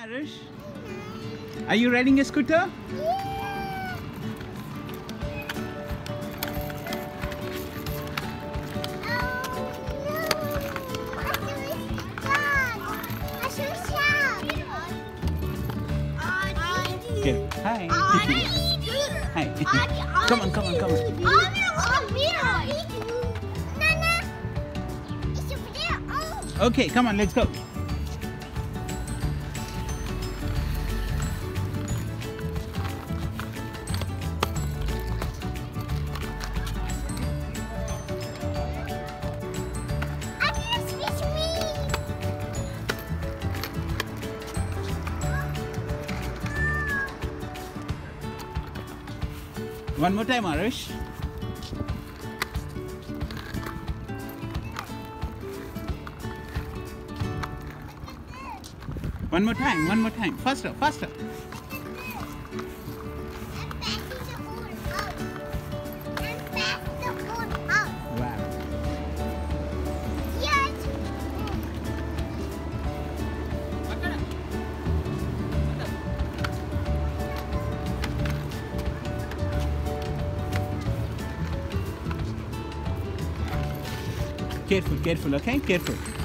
Aarush. Are you riding a scooter? Okay. Hi. Hi. Come on, come on, come on. Okay, come on, let's go. One more time, Aarush. One more time. Faster, faster. Wow. Careful, careful, okay? Careful.